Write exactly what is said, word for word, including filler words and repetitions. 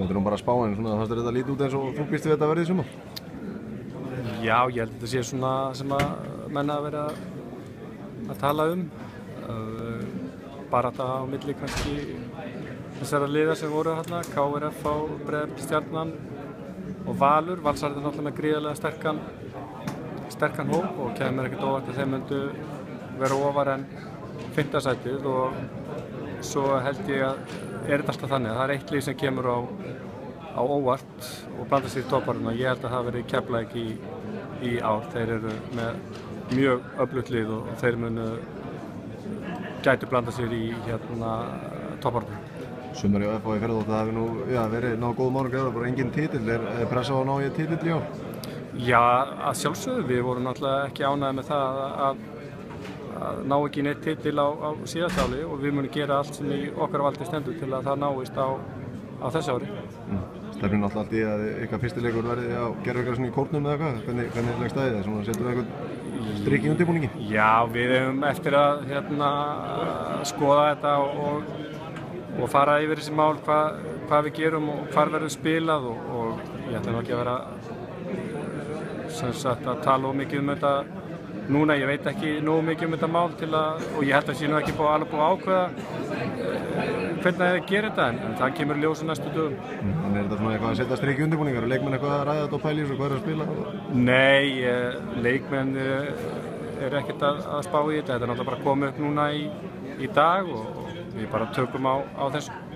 þetta er nú bara spá en svona fannst þér þetta lítið út eins og þú býst við þetta verði í sumar? Já, ég held að þetta sé svona sem að menn að vera að tala um. Bara þetta á milli kannski þessara liða sem voru hérna, K R F á Breiðablik, Stjarnan og Valur. Valsararnir er náttúrulega með gríðarlega sterkan, sterkan hóp og kemur ekkert óvart að þeir myndu vera ofar en fimmta sætið og svo held ég að er þetta alltaf þannig að það er eitt lið sem kemur á, á óvart og blandar sér í topparinn og ég held að það veri Keflavík í, í ár. Þeir eru með mjög öflugt lið og þeir munu gætu blanda sér í hérna topparinn. Sumar í F H í fyrra þótt að það hefur nú já, verið ná góð mánum greiður, bara engin titill. Er, er pressa á að ná í titill í ár? Já, að sjálfsögðu. Við vorum náttúrulega ekki ánægðir með það að, að ná ekki neitt titill á, á síðasta ári og við munum gera allt sem í okkar valdi stendur til að það náist á, á þessu ári. Mm. Stefnir náttúrulega allt í að ykkar fyrsti leikur verði á gerðvigrarsinu í kórnum eða hvað? Hvernig, hvernig leggst það í það? Setur við eitthvað strik í undirbúningi? Já, við hefum eftir að hérna, skoða þetta og, og fara yfir þessi mál hvað, hvað við gerum og hvar verður spilað og, og ég ætla nú ekki að vera sem sagt að tala of mikið um þetta núna. Ég veit ekki nógu mikið um þetta mál til að, og ég held að sé nú ekki búið alveg búið að ákveða hvernig það gerir þetta en, en það kemur í ljós á næstu dögum. Mm, en er þetta svona eitthvað að setja strik í undirbúningar? Er leikmenn eitthvað að ræða þetta og pæla í þessu hvað er að spila? Nei, eh, leikmenn eru ekkert að, að spá í þetta. Þetta er náttúrulega bara komið upp núna í, í dag og, og við bara tökum á, á þessu.